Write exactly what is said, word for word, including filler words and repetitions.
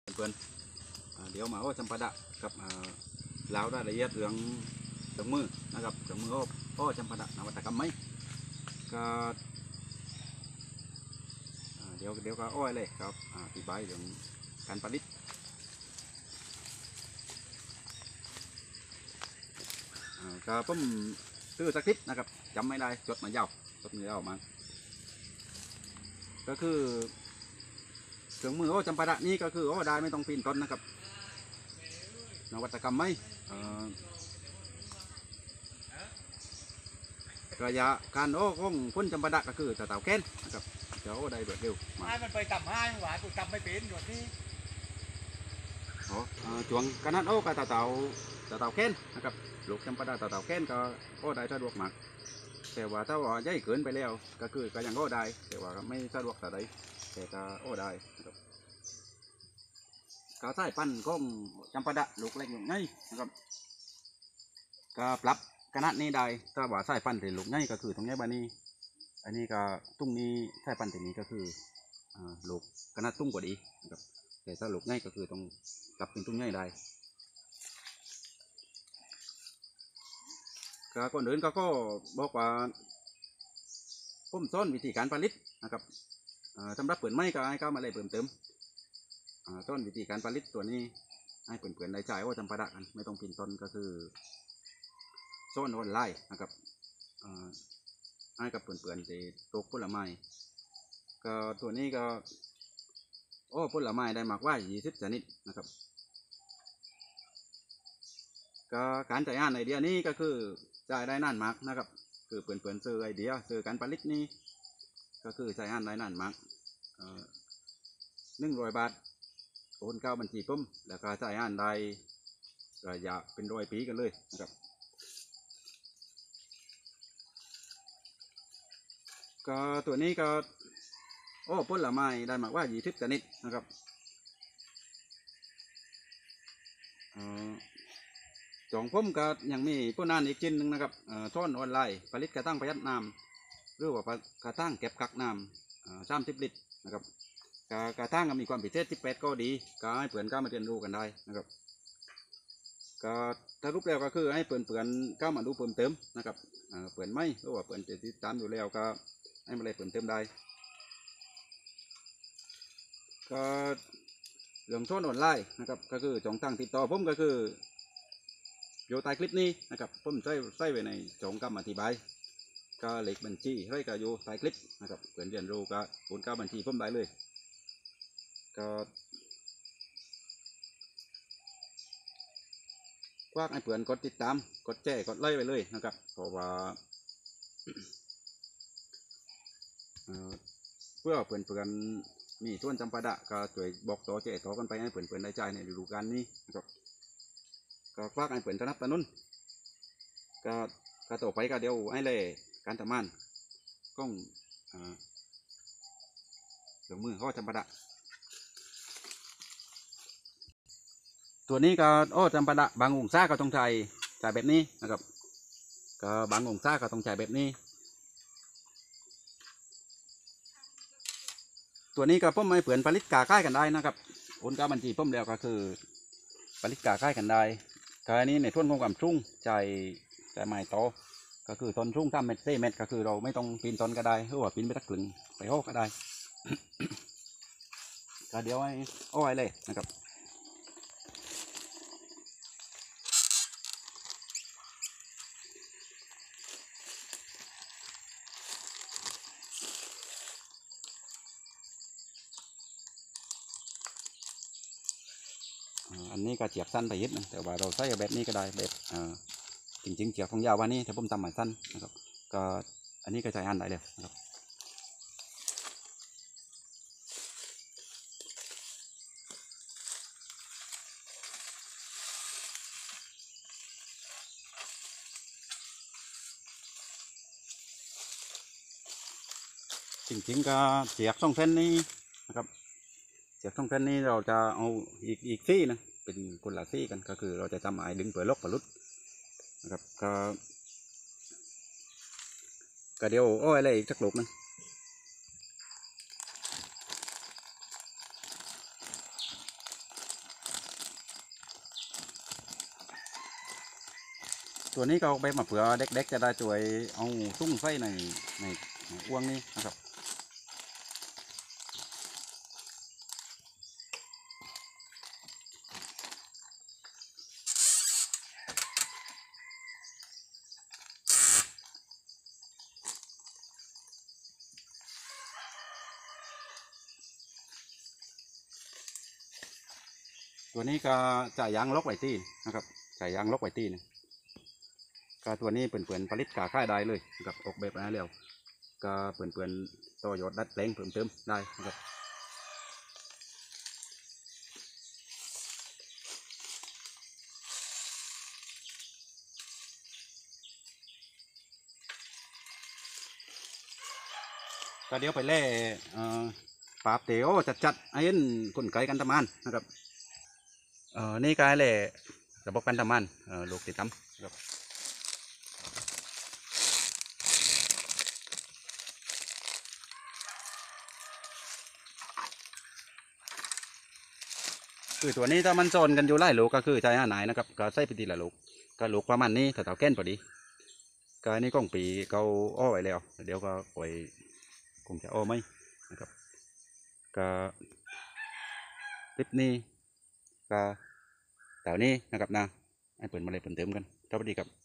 เพื่อนเดี๋ยวมาโอ้จำปาดะกับลาวได้ละเอียดเรื่องเครื่องมือนะครับเครื่องมือโอ้โอ้จำปาดะนวัตกรรมไหมก็เดี๋ยวเดี๋ยวก็โอ้ยเลยครับอธิบายเรื่องการผลิตก็ผมซื้อสคริปต์นะครับจำไม่ได้จดมายาวจดมายาวมาก็คือเครื่องมือโอ้จำปาดะนี่ก็คือโอ้ได้ไม่ต้องปีนต้นนะครับนวัตกรรมไหมระยะการโอ้ของพ่นจำปาดะก็คือตะเต่าแค้นนะครับจะโอ้ได้แบบเร็วมาให้มันไปต่ำให้หวานกูจำไม่เป็นส่วนที่อ๋อช่วงขนาดโอ้กับตะเต่าตะเต่าแค้นนะครับลูกจำปาดะตะเต่าแค้นก็โอ้ได้สะดวกมากแต่ว่าถ้าว่าใหญ่เกินไปแล้วก็คือก็ยังโอ้ได้แต่ว่าไม่สะดวกแต่ใดแต่ก็โอ้ได้นะครับก็ใส่ปั้นก้องจำปาดะลูกเล็กอย่างนี้นะครับก็ปรับขนาดนี้ได้ถ้าว่าใส่ปั้นถึงลูกนี้ก็คือตรงนี้บ้านนี้อันนี้ก็ตุ้งนี้ใส่ปั้นถึงนี้ก็คือลูกขนาดตุ้งกว่าดีนะครับแต่ถ้าลูกนี้ก็คือต้องปรับเป็นตุ้งนี้ได้ก็ก่อนอื่นก็ก็บอกว่าผมสอนวิธีการผลิตนะครับสำหรับเปิดไม้ก็ให้เข้ามาเลยเพิ่มเติมสอนวิธีการผลิตตัวนี้ให้เปิดๆได้ใจว่าจำปาดะกันไม่ต้องปีนต้นก็คือสอนออนไลน์นะครับให้กับเปิดๆที่ตกผลไม้ก็ตัวนี้ก็โอ้ผลไม้ได้มากว่ายี่สิบชนิดนะครับก็การจ่ายงานไอเดียนี้ก็คือจ่ายได้นานมากนะครับคือเปิดๆซื้อไอเดียซื้อการผลิตนี้ก็คือจ่ายงานได้นานมากหนึ่งร้อยบาทโอนเข้าบัญชีผมแล้วก็จ่ายงานได้ระยะเป็นร้อยปีกันเลยนะครับก็ตัวนี้ก็โอ้ผลไม้ได้มากว่ายี่สิบชนิดนะครับจองผมก็ยังมีผู้นานอีกชิ้นหนึ่งนะครับท่อนออนไลน์ผลิตกระตั้งประหยัดน้ำหรือว่ากระตั้งเก็บกักน้ำสามสิบลิตรนะครับกระตั้งมีความพิเศษที่แปดก็ดีก็ให้เพื่อนก็มาเรียนรู้กันได้นะครับก็ถ้ารูปแล้วก็คือให้เพื่อนเพื่อนก็มาดูเพิ่มเติมนะครับเพื่อนไม่หรือว่าเพื่อนจะติดตามอยู่แล้วก็ให้มาเลยเพิ่มเติมได้ก็เรื่องท่อนออนไลน์นะครับก็คือช่องทางติดต่อผมก็คืออยู่ใต้คลิปนี้นะครับผมใส่ใส่ไว้ในช่องคำอธิบายก็เลขบัญชีให้ก็อยู่ใต้คลิปนะครับเพื่อนเรียนรู้ก็โอนเข้าบัญชีผมได้เลยก็ฝากให้เพื่อนกดติดตามกดแชร์กดไลค์ไปเลยนะครับเพราะว่าเพื่อเพื่อนเพื่อนมีส่วนจำปาดะก็ช่วยบอกต่อแชร์ต่อกันไปให้เพื่อนเพื่อนได้ใจในฤดูกาลนี้นะครับก็ฝากให้เพื่อนสนับสนุนก็ก็ต่อไปก็เดี๋ยวให้เลยการทำงานก้องเครื่องมือเขาจำปาดะตัวนี้ก็โอ้จำปาดะบางองศาก็ต้องใช้ใช้แบบนี้นะครับก็บางองศาก็ต้องใช้แบบนี้ตัวนี้ก็พ่อไม่เผื่อนผลิตกาค่ายกันได้นะครับโอนการบัญชีพ่อแล้วก็คือผลิตกาค่ายกันได้กานี้ในท่วนของความชุ่งใจใจไม้โตก็คือต้นชุ่งทำเม็ดเส้เม็ดก็คือเราไม่ต้องปีนต้นก็ได้หรือว่าปีนไปตักกลึงไปโอ้ก็ได้ก็เดี๋ยวให้โอ้ยเลยนะครับอันนี้ก็เจียบสั้นไปยิดนะแต่ว่าเราใช้แบบนี้ก็ได้แบบจริงๆเจียบของยาววันนี้แต่ผมทำหมายสั้นนะครับก็อันนี้ก็ใช้อันได้เลยนะครับจริงๆก็เจียบสองเส้นนี้นะครับเจียบสองเส้นนี้เราจะเอาอีกอีกซี่นะเป็นคนละซี่กันก็คือเราจะทำไม้ดึงเปลือกลกปลุดนะครับก็ก็เดี๋ยวโอ้ยอะไรอีกสักลูกนึงตัวนี้ก็เอาไปมาเผื่อเด็กๆจะได้ช่วยเอาซุ้งไส้ในในในอ้วงนี้นะครับตัวนี้ก็จ่ายยางล็อกไว้ที่นะครับจ่ายยางล็อกไว้ที่นะก็ตัวนี้เปิ่นๆผลิตกาค่ายได้เลยนะครับออกแบบมาแล้วก็เปิ่นๆต่อยอดดัดแปลงเพิ่มเติมได้นะครับก็เดี๋ยวไปเล่เอ่อปราบเต๋อจัดๆไอ้เห็นคนไก่กันตะมันนะครับเอ่อนี่ก็ไอ้เล่ระบบกันตะมันเอ่อลูกติดตั้มครับ คือตัวนี้ถ้ามันโซนกันอยู่ไล่ลูกก็คือใจห้าหนายนะครับก็ใส่ไปทีละลูกก็ลูกประมาณนี้ถ้าเต่าแก้นพอดีก็อันนี้กล้องปีเขาอ้อไว้แล้วเดี๋ยวก็ปล่อยคงจะอ้อไหมนะครับก็คลิปนี้ก็แถวนี้นะครับนะให้เปิดมาเลยเปิดเติมกันสวัสดีครับ